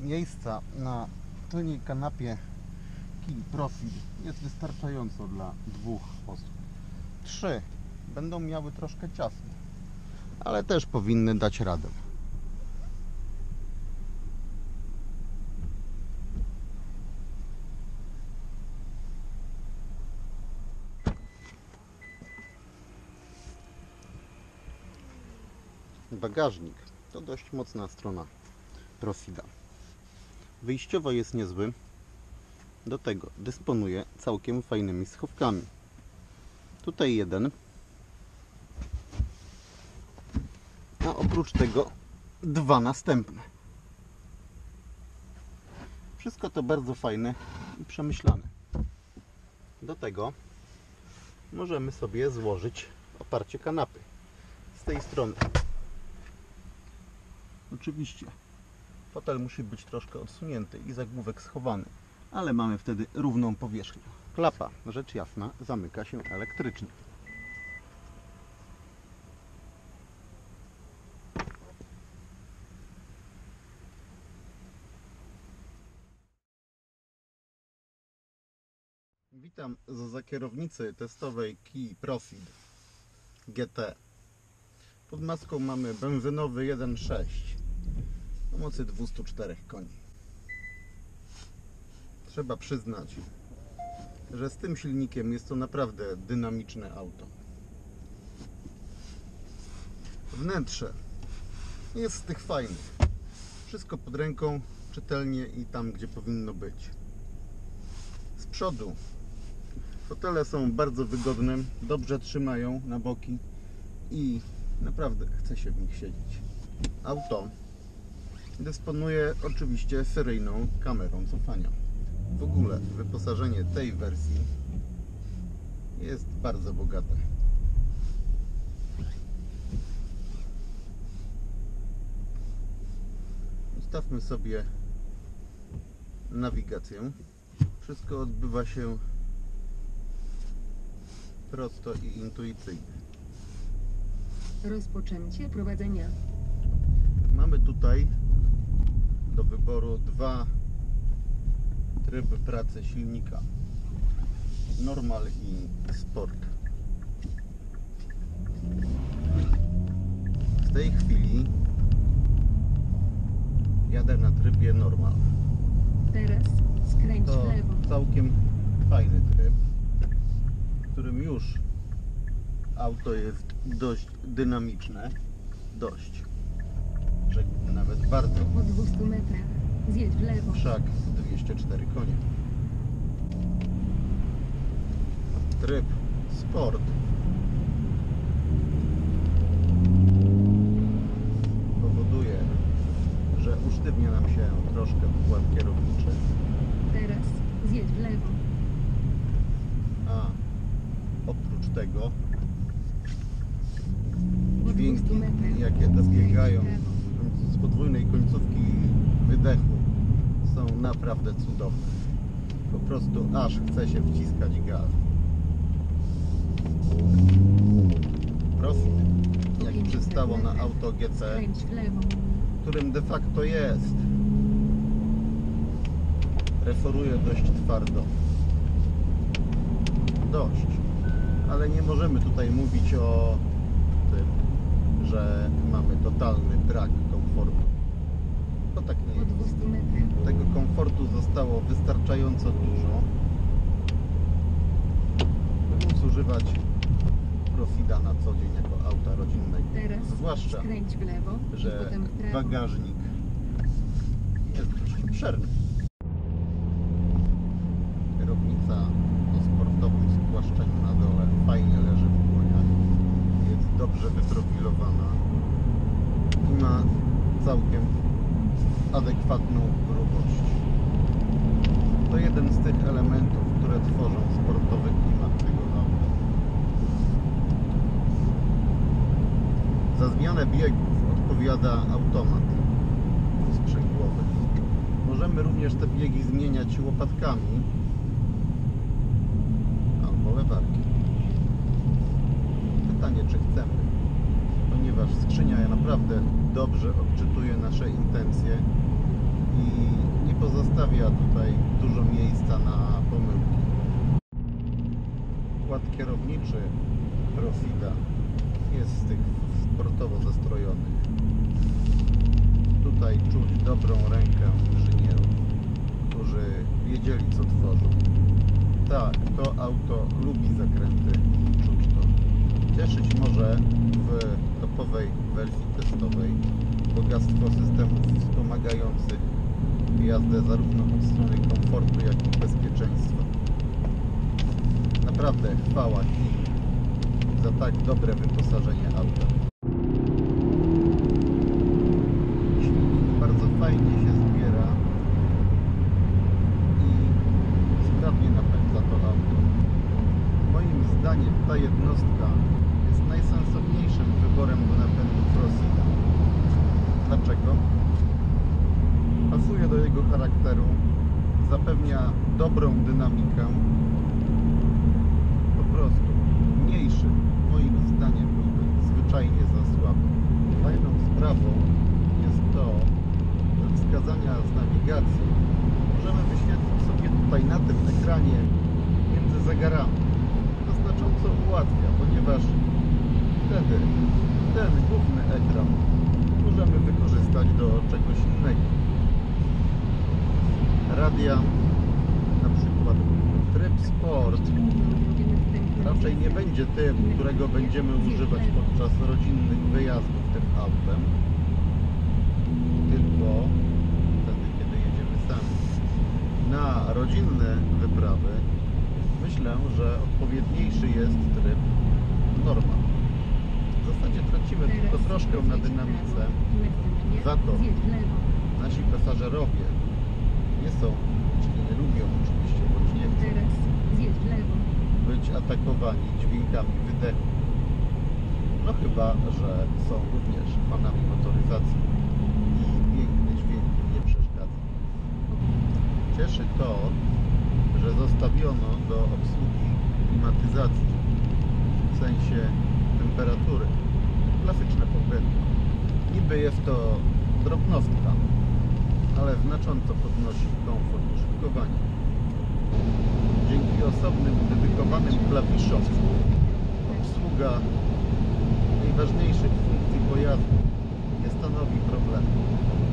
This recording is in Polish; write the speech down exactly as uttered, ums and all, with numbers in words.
miejsca na tylnej kanapie Key Profit jest wystarczająco dla dwóch osób. Trzy będą miały troszkę ciasno, ale też powinny dać radę. Bagażnik to dość mocna strona Profida. Wyjściowo jest niezły, do tego dysponuje całkiem fajnymi schowkami. Tutaj jeden, a oprócz tego dwa następne. Wszystko to bardzo fajne i przemyślane. Do tego możemy sobie złożyć oparcie kanapy z tej strony. Oczywiście fotel musi być troszkę odsunięty i zagłówek schowany, ale mamy wtedy równą powierzchnię. Klapa, rzecz jasna, zamyka się elektrycznie. Witam zza kierownicy testowej Key Profit G T. Pod maską mamy benzynowy jeden przecinek sześć o mocy dwieście cztery koni. Trzeba przyznać, że z tym silnikiem jest to naprawdę dynamiczne auto. Wnętrze jest z tych fajnych. Wszystko pod ręką, czytelnie i tam, gdzie powinno być. Z przodu fotele są bardzo wygodne, dobrze trzymają na boki i naprawdę chce się w nich siedzieć. Auto dysponuje oczywiście seryjną kamerą cofania. W ogóle wyposażenie tej wersji jest bardzo bogate. Ustawmy sobie nawigację. Wszystko odbywa się prosto i intuicyjnie. Rozpoczęcie prowadzenia. Mamy tutaj do wyboru dwa tryby pracy silnika: Normal i Sport. W tej chwili jadę na trybie Normal. Teraz skręć To w lewo. całkiem fajny tryb, w którym już auto jest dość dynamiczne, dość, rzekłbym nawet bardzo. Po dwustu metrach zjedź w lewo. Wszak dwieście cztery konie. Tryb Sport powoduje, że usztywnia nam się troszkę układ kierowniczy, Teraz zjedź w lewo. a oprócz tego Po dźwięki, dwustu metrach jakie dobiegają skręć w lewo. z podwójnej końcówki wydechu, są naprawdę cudowne. Po prostu aż chce się wciskać gaz. Profit, Po jak pięciuset przystało na metrach auto G C, skręć w lewo. którym de facto jest, reforuje dość twardo. Dość. Ale nie możemy tutaj mówić o tym, że mamy totalny brak komfortu. To tak nie Po jest. dwustu metrach Tego komfortu zostało wystarczająco dużo, by móc używać Profida na co dzień jako auta rodzinnego. Teraz Zwłaszcza, skręć w lewo i że potem w prawo. bagażnik jest dość obszerny. Kierownica o sportowym spłaszczeniu na dole fajnie leży w dłoniach, jest dobrze wyprofilowana i ma całkiem adekwatną grubość. To jeden z tych elementów, które tworzą sportowy klimat tego auta. Za zmianę biegów odpowiada automat sprzęgłowy. Możemy również te biegi zmieniać łopatkami albo lewarkiem. Pytanie, czy chcemy, ponieważ skrzynia naprawdę dobrze odczytuje nasze intencje i nie pozostawia tutaj dużo miejsca na pomyłki. Układ kierowniczy Profida jest z tych sportowo zestrojonych. Tutaj czuć dobrą rękę inżynierów, którzy wiedzieli, co tworzą. Tak, to auto lubi zakręty i czuć to. Cieszyć może w topowej wersji testowej bogactwo systemów wspomagających jazdę zarówno od strony komfortu, jak i bezpieczeństwa. Naprawdę chwała Kia za tak dobre wyposażenie auta. Silnik bardzo fajnie się zbiera i sprawnie napędza to auto. Moim zdaniem ta jednostka jest najsensowniejszym wyborem do napędu Profida. Dlaczego? Pasuje do jego charakteru, zapewnia dobrą dynamikę. Po prostu mniejszy, moim zdaniem, byłby zwyczajnie za słaby. Fajną sprawą jest to, że wskazania z nawigacji możemy wyświetlić sobie tutaj na tym ekranie między zegarami. To znacząco ułatwia, ponieważ wtedy ten główny ekran możemy wykorzystać do czegoś innego. Radia, na przykład tryb sport, raczej nie będzie tym, którego będziemy używać podczas rodzinnych wyjazdów tym autem, tylko wtedy, kiedy jedziemy sami. Na rodzinne wyprawy myślę, że odpowiedniejszy jest tryb norma. W zasadzie tracimy tylko troszkę na dynamice, za to nasi pasażerowie nie są, czyli nie lubią oczywiście, bądź nie chcą być atakowani dźwiękami wydechu. No chyba, że są również fanami motoryzacji i piękny dźwięk im nie przeszkadza. Cieszy to, że zostawiono do obsługi klimatyzacji w sensie temperatury klasyczne pogłębie. Niby jest to drobnostka, ale znacząco podnosi komfort użytkowania. Dzięki osobnym, dedykowanym klawiszom obsługa najważniejszych funkcji pojazdu nie stanowi problemu.